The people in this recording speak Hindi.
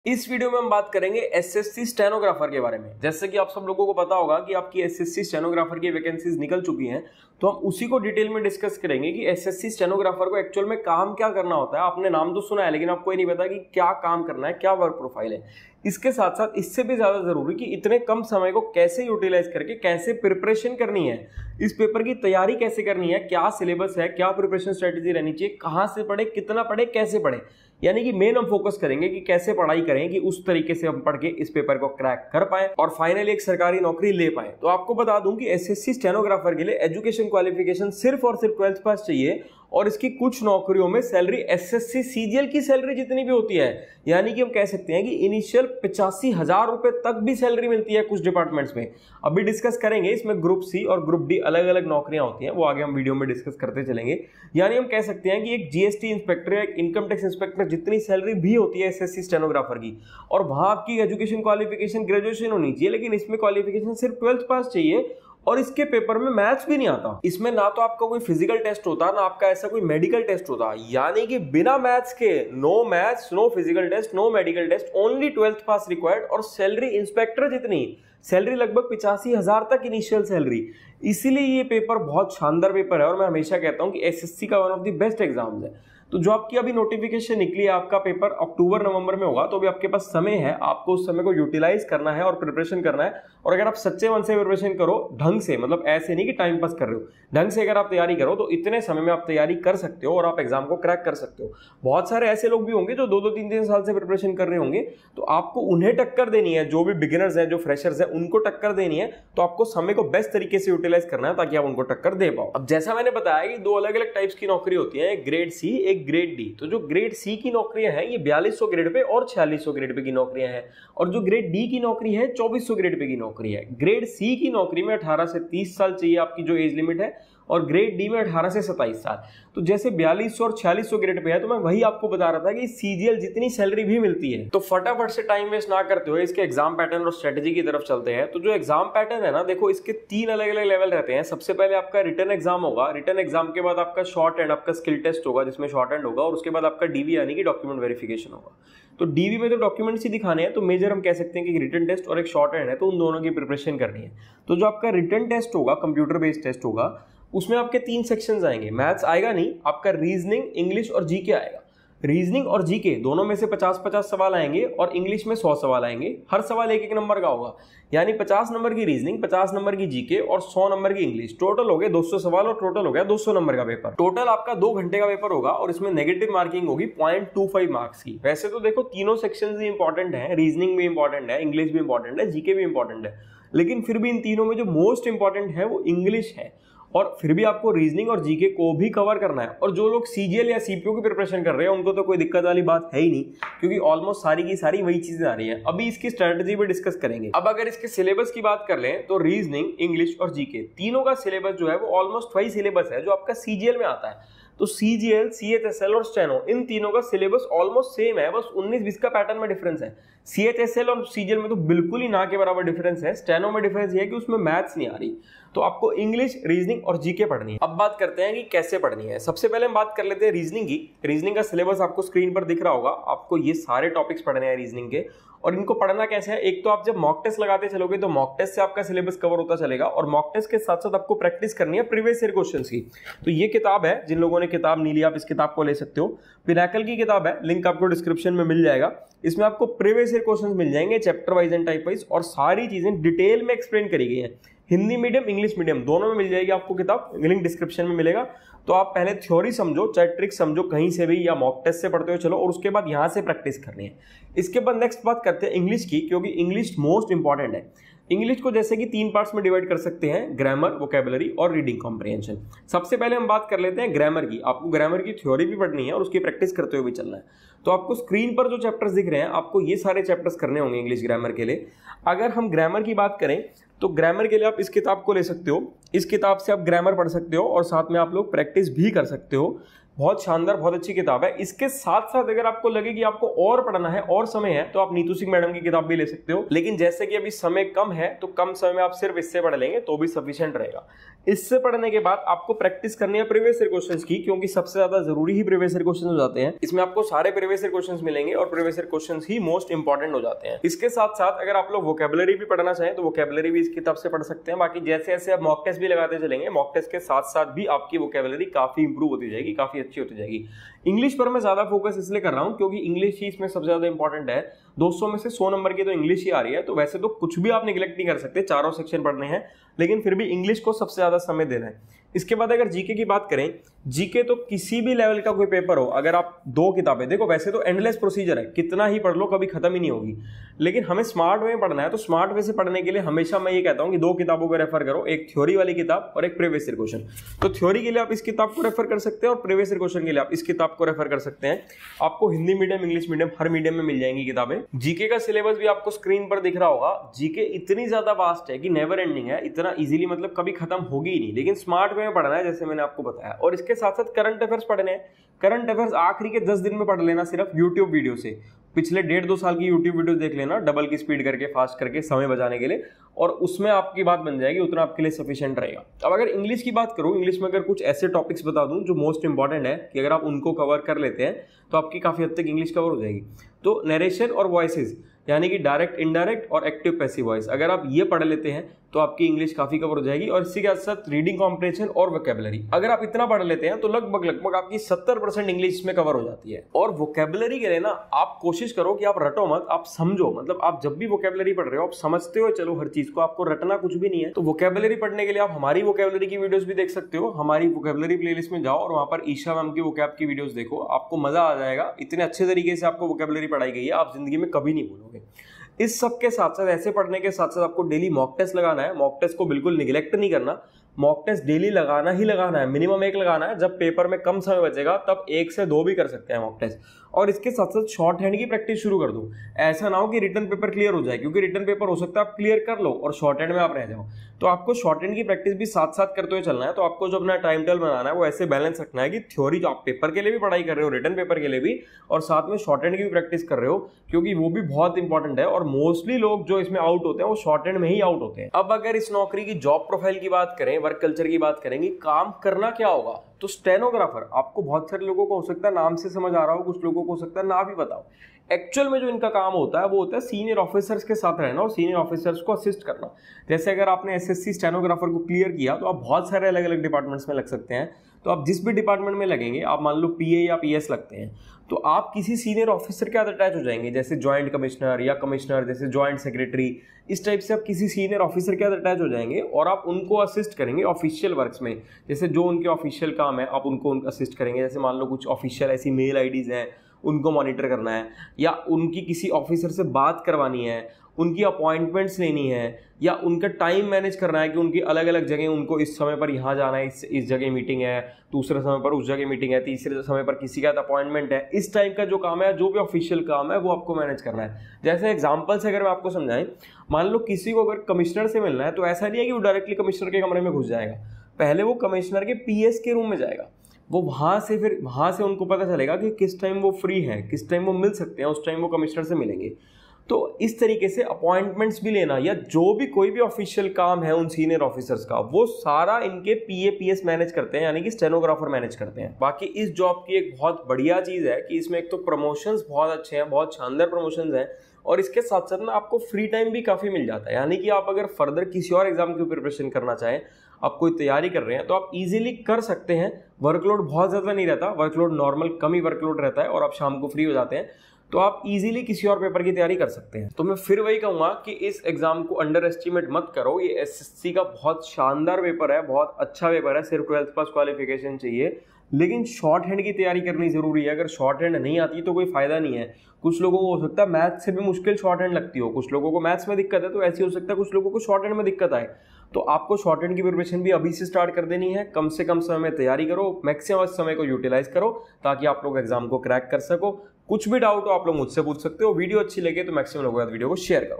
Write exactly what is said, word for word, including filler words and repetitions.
इस वीडियो में हम बात करेंगे एसएससी स्टेनोग्राफर के बारे में। जैसे कि आप सब लोगों को पता होगा कि आपकी एसएससी स्टेनोग्राफर की वैकेंसीज निकल चुकी हैं, तो हम उसी को डिटेल में डिस्कस करेंगे कि एसएससी स्टेनोग्राफर को एक्चुअल में काम क्या करना होता है। आपने नाम तो सुना है, लेकिन आपको ये नहीं पता कि क्या काम करना है, क्या वर्क प्रोफाइल है। इसके साथ साथ इससे भी ज्यादा जरूरी कि इतने कम समय को कैसे यूटिलाइज करके कैसे प्रिपरेशन करनी है, इस पेपर की तैयारी कैसे करनी है, क्या सिलेबस है, क्या प्रिपरेशन स्ट्रेटेजी रहनी चाहिए, कहां से पढ़े, कितना पढ़े, कैसे पढ़े। यानी कि मेन हम फोकस करेंगे कि कैसे पढ़ाई करें कि उस तरीके से हम पढ़ के इस पेपर को क्रैक कर पाए और फाइनली एक सरकारी नौकरी ले पाए। तो आपको बता दूं कि एसएससी स्टेनोग्राफर के लिए एजुकेशन क्वालिफिकेशन सिर्फ और सिर्फ ट्वेल्थ पास चाहिए और इसकी कुछ नौकरियों में सैलरी एसएससी सीजीएल की सैलरी जितनी भी होती है। यानी कि हम कह सकते हैं कि इनिशियल पचासी हजार रुपए तक भी सैलरी मिलती है कुछ डिपार्टमेंट्स में। अभी डिस्कस करेंगे इसमें ग्रुप सी और ग्रुप डी अलग अलग नौकरियां होती हैं, वो आगे हम वीडियो में डिस्कस करते चलेंगे। यानी हम कह सकते हैं कि एक जीएसटी इंस्पेक्टर या एक इनकम टैक्स इंस्पेक्टर जितनी सैलरी भी होती है एसएससी स्टेनोग्राफर की, और वहां आपकी एजुकेशन क्वालिफिकेशन ग्रेजुएशन होनी चाहिए, लेकिन इसमें क्वालिफिकेशन सिर्फ ट्वेल्थ पास चाहिए और इसके पेपर में मैथ्स भी नहीं आता। इसमें ना तो आपका कोई फिजिकल टेस्ट होता, ना आपका ऐसा कोई मेडिकल टेस्ट होता। यानी कि बिना मैथ्स के no maths, no physical test, no medical test, only twelfth pass required और सैलरी इंस्पेक्टर जितनी, सैलरी लगभग पिचासी हजार तक इनिशियल सैलरी। इसीलिए ये पेपर बहुत शानदार पेपर है और मैं हमेशा कहता हूं कि एसएससी का one of the best exams है। तो जो आपकी अभी नोटिफिकेशन निकली है, आपका पेपर अक्टूबर नवंबर में होगा, तो अभी आपके पास समय है, आपको उस समय को यूटिलाइज करना है और प्रिपरेशन करना है। और अगर आप सच्चे मन से प्रिपरेशन करो ढंग से, मतलब ऐसे नहीं कि टाइम पास कर रहे हो, ढंग से अगर आप तैयारी करो तो इतने समय में आप तैयारी कर सकते हो और आप एग्जाम को क्रैक कर सकते हो। बहुत सारे ऐसे लोग भी होंगे जो दो दो तीन तीन साल से प्रिपरेशन कर रहे होंगे, तो आपको उन्हें टक्कर देनी है। जो भी बिगिनर्स हैं, जो फ्रेशर्स हैं, उनको टक्कर देनी है, तो आपको समय को बेस्ट तरीके से यूटिलाइज करना है ताकि आप उनको टक्कर दे पाओ। अब जैसा मैंने बताया कि दो अलग अलग टाइप्स की नौकरी होती है, एक ग्रेड सी, एक ग्रेड डी। तो जो ग्रेड सी की नौकरियां हैं ये बयालीस सौ ग्रेड पे और छियालीस सौ ग्रेड पे की नौकरियां हैं, और जो ग्रेड डी की नौकरी है चौबीस सौ ग्रेड पे की नौकरी है। ग्रेड सी की नौकरी में अठारह से तीस साल चाहिए आपकी जो एज लिमिट है, और ग्रेड डी में अठारह से सत्ताईस साल। तो जैसे बयालीस सौ और छियालीस सौ ग्रेड पे है, तो मैं वही आपको बता रहा था कि सीजीएल जितनी सैलरी भी मिलती है। तो फटाफट से टाइम वेस्ट ना करते हुए इसके एग्जाम पैटर्न और स्ट्रेटेजी की तरफ चलते हैं। तो जो एग्जाम पैटर्न है ना, देखो इसके तीन अलग अलग लेवल रहते हैं। सबसे पहले आपका रिटन एग्जाम होगा, रिटन एग्जाम के बाद आपका शॉर्ट एंड आपका स्किल टेस्ट होगा जिसमें शॉर्ट एंड होगा, और उसके बाद आपका डीवी यानी कि डॉक्यूमेंट वेरिफिकेशन होगा। तो डीवी में तो डॉक्यूमेंट्स ही दिखाने हैं, तो मेजर हम कह सकते हैं कि रिटन टेस्ट और एक शॉर्ट एंड है, तो उन दोनों की प्रिपरेशन करनी है। तो जो आपका रिटन टेस्ट होगा, कंप्यूटर बेस्ड टेस्ट होगा, उसमें आपके तीन सेक्शंस आएंगे। मैथ्स आएगा नहीं, आपका रीजनिंग, इंग्लिश और जीके आएगा। रीजनिंग और जीके दोनों में से पचास पचास सवाल आएंगे और इंग्लिश में सौ सवाल आएंगे। हर सवाल एक एक नंबर का होगा, यानी पचास नंबर की रीजनिंग, पचास नंबर की जीके और सौ नंबर की इंग्लिश। टोटल हो गए दो सौ सवाल और टोटल हो गया दो सौ नंबर का पेपर। टोटल आपका दो घंटे का पेपर होगा और इसमें नेगेटिव मार्किंग होगी पॉइंट टू फाइव मार्क्स की। वैसे तो देखो तीनों सेक्शन भी इंपॉर्टेंट है, रीजनिंग भी इंपॉर्टेंट है, इंग्लिश भी इंपॉर्टेंट है, जीके भी इंपॉर्टेंट है, लेकिन फिर भी इन तीनों में जो मोस्ट इंपॉर्टेंट है वो इंग्लिश है। और फिर भी आपको रीजनिंग और जीके को भी कवर करना है। और जो लोग सीजीएल या सीपीओ की प्रिपरेशन कर रहे हैं उनको तो कोई दिक्कत वाली बात है ही नहीं, क्योंकि ऑलमोस्ट सारी की सारी वही चीजें आ रही हैं। अभी इसकी स्ट्रेटजी भी डिस्कस करेंगे। अब अगर इसके सिलेबस की बात कर लें तो रीजनिंग, इंग्लिश और जीके तीनों का सिलेबस जो है वो ऑलमोस्ट वही सिलेबस है जो आपका सीजीएल में आता है। तो सीजीएल, सीएचएसएल और स्टेनो, इन तीनों का सिलेबस ऑलमोस्ट सेम है, बस उन्नीस बीस का पैटर्न में डिफरेंस है। सीएचएसएल और सीजीएल में तो बिल्कुल ही ना के बराबर डिफरेंस है। स्टेनो में डिफरेंस ये है कि उसमें मैथ्स नहीं आ रही। तो आपको इंग्लिश, रीजनिंग और जीके पढ़नी है। अब बात करते हैं कि कैसे पढ़नी है। सबसे पहले हम बात कर लेते हैं रीजनिंग की। रीजनिंग का सिलेबस आपको स्क्रीन पर दिख रहा होगा। आपको ये सारे टॉपिक्स पढ़ने हैं रीजनिंग के, और इनको पढ़ना कैसे है। एक तो आप जब मॉक टेस्ट लगाते चलोगे तो मॉक टेस्ट से आपका सिलेबस कवर होता चलेगा, और मॉक टेस्ट के साथ साथ आपको प्रैक्टिस करनी है प्रीवियस ईयर क्वेश्चंस की। तो ये किताब है, जिन लोगों ने किताब नहीं ली आप इस किताब को ले सकते हो। पिनाकल की किताब है, लिंक आपको डिस्क्रिप्शन में मिल जाएगा। इसमें आपको प्रीवियस ईयर क्वेश्चंस मिल जाएंगे chapter wise and type wise, और सारी चीजें डिटेल में एक्सप्लेन करी गई है। हिंदी मीडियम, इंग्लिश मीडियम दोनों में मिल जाएगी आपको किताब, लिंक डिस्क्रिप्शन में मिलेगा। तो आप पहले थ्योरी समझो, चाहे ट्रिक समझो कहीं से भी, या मॉक टेस्ट से पढ़ते हो चलो, और उसके बाद यहां से प्रैक्टिस करनी है। इसके बाद नेक्स्ट बात करते हैं इंग्लिश की, क्योंकि इंग्लिश मोस्ट इंपॉर्टेंट है। इंग्लिश को जैसे कि तीन पार्ट्स में डिवाइड कर सकते हैं, ग्रामर, वोकैबुलरी और रीडिंग कॉम्प्रिहेंशन। सबसे पहले हम बात कर लेते हैं ग्रामर की। आपको ग्रामर की थ्योरी भी पढ़नी है और उसकी प्रैक्टिस करते हुए भी चलना है। तो आपको स्क्रीन पर जो चैप्टर्स दिख रहे हैं, आपको ये सारे चैप्टर्स करने होंगे इंग्लिश ग्रामर के लिए। अगर हम ग्रामर की बात करें तो ग्रामर के लिए आप इस किताब को ले सकते हो। इस किताब से आप ग्रामर पढ़ सकते हो और साथ में आप लोग प्रैक्टिस भी कर सकते हो। बहुत शानदार, बहुत अच्छी किताब है। इसके साथ साथ अगर आपको लगे कि आपको और पढ़ना है और समय है तो आप नीतू सिंह मैडम की किताब भी ले सकते हो, लेकिन जैसे कि अभी समय कम है तो कम समय में आप सिर्फ इससे पढ़ लेंगे तो भी सफिशिएंट रहेगा। इससे पढ़ने के बाद आपको प्रैक्टिस करनी है प्रीवियस ईयर क्वेश्चंस की, क्योंकि सबसे ज्यादा जरूरी ही प्रीवियस ईयर क्वेश्चन हो जाते हैं। इसमें आपको सारे प्रीवियस ईयर क्वेश्चंस मिलेंगे और प्रीवियस ईयर क्वेश्चंस ही मोस्ट इंपॉर्टेंट हो जाते हैं। इसके साथ साथ अगर आप लोग वोकैबुलरी भी पढ़ना चाहें तो वोकैबुलरी भी इस किताब से पढ़ सकते हैं। बाकी जैसे जैसे आप मॉक टेस्ट भी लगाते चलेंगे, मॉक टेस्ट के साथ साथ भी आपकी वोकैबुलरी काफी इंप्रूव होती जाएगी, काफी अच्छी होती जाएगी। इंग्लिश पर मैं ज्यादा फोकस इसलिए कर रहा हूं क्योंकि इंग्लिश ही इसमें सबसे ज्यादा इंपॉर्टेंट है। दो सौ में से सौ नंबर की तो इंग्लिश ही आ रही है, तो वैसे तो कुछ भी आप निगलेक्ट नहीं कर सकते, चारों सेक्शन पढ़ने हैं, लेकिन फिर भी इंग्लिश को सबसे ज्यादा समय देना है। इसके बाद अगर जीके की बात करें, जीके तो किसी भी लेवल का कोई पेपर हो, अगर आप दो किताबें देखो, वैसे तो एंडलेस प्रोसीजर है, कितना ही पढ़ लो कभी खत्म ही नहीं होगी, लेकिन हमें स्मार्ट वे में पढ़ना है। तो स्मार्ट वे से पढ़ने के लिए हमेशा मैं ये कहता हूं कि दो किताबों को रेफर करो, एक थ्योरी वाली किताब और एक प्रीवियस ईयर क्वेश्चन। तो थ्योरी के लिए आप इस किताब को रेफर कर सकते हैं और प्रीवियस ईयर क्वेश्चन के लिए आप इस किताब को रेफर कर सकते हैं। आपको हिंदी मीडियम, इंग्लिश मीडियम, हर मीडियम में मिल जाएंगी किताबें। जीके का सिलेबस भी आपको स्क्रीन पर दिख रहा होगा। जीके इतनी ज्यादा वास्ट है कि नेवर एंडिंग है, इतना इजीली मतलब कभी खत्म होगी ही नहीं, लेकिन स्मार्ट वे में पढ़ना है जैसे मैंने आपको बताया। और इसके साथ साथ करंट अफेयर्स पढ़ने हैं। करंट अफेयर्स आखिरी के दस दिन में पढ़ लेना सिर्फ यूट्यूब वीडियो से। पिछले डेढ़ दो साल की यूट्यूब वीडियो देख लेना, डबल की स्पीड करके, फास्ट करके, समय बचाने के लिए, और उसमें आपकी बात बन जाएगी, उतना आपके लिए सफिशिएंट रहेगा। अब अगर इंग्लिश की बात करूं, इंग्लिश में अगर कुछ ऐसे टॉपिक्स बता दूं जो मोस्ट इंपॉर्टेंट है कि अगर आप उनको कवर कर लेते हैं तो आपकी काफी हद तक इंग्लिश कवर हो जाएगी। तो नरेशन और वॉइसेस, यानी कि डायरेक्ट, इनडायरेक्ट और एक्टिव पैसिव वॉइस, अगर आप ये पढ़ लेते हैं तो आपकी इंग्लिश काफी कवर हो जाएगी। और इसी के साथ साथ रीडिंग कॉम्प्रिहेंशन और वोकैबुलरी, अगर आप इतना पढ़ लेते हैं तो लगभग लगभग आपकी सत्तर परसेंट इंग्लिश में कवर हो जाती है। और वोकैबुलरी के लिए ना आप कोशिश करो कि आप रटो मत, आप समझो। मतलब आप जब भी वोकैबुलरी पढ़ रहे हो आप समझते हो चलो हर चीज को, आपको रटना कुछ भी नहीं है। तो वोकैबुलरी पढ़ने के लिए आप हमारी वोकैबुलरी की वीडियोस भी देख सकते हो। हमारी वोकैबुलरी प्लेलिस्ट में जाओ और वहां पर ईशा मैम की वोकैब की वीडियोस देखो, आपको मजा आ जाएगा। इतने अच्छे तरीके से आपको वोकैबुलरी पढ़ाई गई है, आप जिंदगी में कभी नहीं भूलोगे। इस सब के साथ साथ, ऐसे पढ़ने के साथ साथ आपको डेली मॉक टेस्ट लगाना है। मॉक टेस्ट को बिल्कुल निगलेक्ट नहीं करना, मॉक टेस्ट डेली लगाना ही लगाना है, मिनिमम एक लगाना है। जब पेपर में कम समय बचेगा तब एक से दो भी कर सकते हैं मॉक टेस्ट। और इसके साथ साथ शॉर्ट हैंड की प्रैक्टिस शुरू कर दो। ऐसा ना हो कि रिटन पेपर क्लियर हो जाए, क्योंकि रिटन पेपर हो सकता है आप क्लियर कर लो और शॉर्ट हैंड में आप रह जाओ। तो आपको शॉर्ट हैंड की प्रैक्टिस भी साथ साथ करते हुए चलना है। तो आपको जो अपना टाइम टेबल बनाना है वो ऐसे बैलेंस रखना है कि थ्योरी जो आप पेपर के लिए भी पढ़ाई कर रहे हो, रिटन पेपर के लिए भी, और साथ में शॉर्ट हैंड की भी प्रैक्टिस कर रहे हो, क्योंकि वो भी बहुत इंपॉर्टेंट है। और मोस्टली लोग जो इसमें आउट होते हैं वो शॉर्ट हैंड में ही आउट होते हैं। अब अगर इस नौकरी की जॉब प्रोफाइल की बात करें, वर्क कल्चर की बात करेंगे, काम करना क्या होगा, तो स्टेनोग्राफर, आपको बहुत सारे लोगों को हो सकता है नाम से समझ आ रहा हो, कुछ लोगों को हो सकता है ना भी बताओ। एक्चुअल में जो इनका काम होता है वो होता है सीनियर ऑफिसर्स के साथ रहना और सीनियर ऑफिसर्स को असिस्ट करना। जैसे अगर आपने एसएससी स्टेनोग्राफर को क्लियर किया तो आप बहुत सारे अलग अलग डिपार्टमेंट्स में लग सकते हैं। तो आप जिस भी डिपार्टमेंट में लगेंगे, आप मान लो पीए या पीएस लगते हैं, तो आप किसी सीनियर ऑफिसर के साथ अटैच हो जाएंगे, जैसे ज्वाइंट कमिश्नर या कमिश्नर, जैसे ज्वाइंट सेक्रेटरी, इस टाइप से आप किसी सीनियर ऑफिसर के साथ अटैच हो जाएंगे और आप उनको असिस्ट करेंगे ऑफिशियल वर्क्स में। जैसे जो उनके ऑफिशियल काम है आप उनको असिस्ट करेंगे। जैसे मान लो कुछ ऑफिशियल ऐसी मेल आईडीज हैं, उनको मॉनिटर करना है, या उनकी किसी ऑफिसर से बात करवानी है, उनकी अपॉइंटमेंट्स लेनी है, या उनका टाइम मैनेज करना है कि उनकी अलग अलग जगह, उनको इस समय पर यहाँ जाना है, इस इस जगह मीटिंग है, दूसरे समय पर उस जगह मीटिंग है, तीसरे समय पर किसी का अपॉइंटमेंट है। इस टाइप का जो काम है, जो भी ऑफिशियल काम है, वो आपको मैनेज करना है। जैसे एग्जाम्पल से अगर मैं आपको समझाएं, मान लो किसी को अगर कमिश्नर से मिलना है तो ऐसा नहीं है कि वो डायरेक्टली कमिश्नर के कमरे में घुस जाएगा, पहले वो कमिश्नर के पीएस के रूम में जाएगा। वो वहां से फिर वहां से उनको पता चलेगा कि किस टाइम वो फ्री है, किस टाइम वो मिल सकते हैं, उस टाइम वो कमिश्नर से मिलेंगे। तो इस तरीके से अपॉइंटमेंट्स भी लेना, या जो भी कोई भी ऑफिशियल काम है उन सीनियर ऑफिसर्स का, वो सारा इनके पीए पीएस मैनेज करते हैं, यानी कि स्टेनोग्राफर मैनेज करते हैं। बाकी इस जॉब की एक बहुत बढ़िया चीज है कि इसमें एक तो प्रमोशंस बहुत अच्छे हैं, बहुत शानदार प्रमोशंस हैं, और इसके साथ साथ ना आपको फ्री टाइम भी काफी मिल जाता है। यानी कि आप अगर फर्दर किसी और एग्जाम की प्रिपरेशन करना चाहें, आप कोई तैयारी कर रहे हैं, तो आप इजीली कर सकते हैं। वर्कलोड बहुत ज्यादा नहीं रहता, वर्कलोड नॉर्मल कम ही वर्कलोड रहता है, और आप शाम को फ्री हो जाते हैं, तो आप इजीली किसी और पेपर की तैयारी कर सकते हैं। तो मैं फिर वही कहूंगा कि इस एग्जाम को अंडर एस्टिमेट मत करो। ये एसएससी का बहुत शानदार पेपर है, बहुत अच्छा पेपर है, सिर्फ ट्वेल्थ पास क्वालिफिकेशन चाहिए, लेकिन शॉर्ट हैंड की तैयारी करनी जरूरी है। अगर शॉर्ट हैंड नहीं आती तो कोई फायदा नहीं है। कुछ लोगों को हो सकता है मैथ्स से भी मुश्किल शॉर्ट हैंड लगती हो, कुछ लोगों को मैथ्स में दिक्कत है, तो ऐसी हो सकता है कुछ लोगों को शॉर्ट हैंड में दिक्कत आए। तो आपको शॉर्ट हैंड की प्रिपरेशन भी अभी से स्टार्ट कर देनी है। कम से कम समय में तैयारी करो, मैक्सिमम समय को यूटिलाइज करो, ताकि आप लोग एग्जाम को क्रैक कर सको। कुछ भी डाउट हो आप लोग मुझसे पूछ सकते हो। वीडियो अच्छी लगे तो मैक्सिमम लोगों के साथ वीडियो को शेयर करो।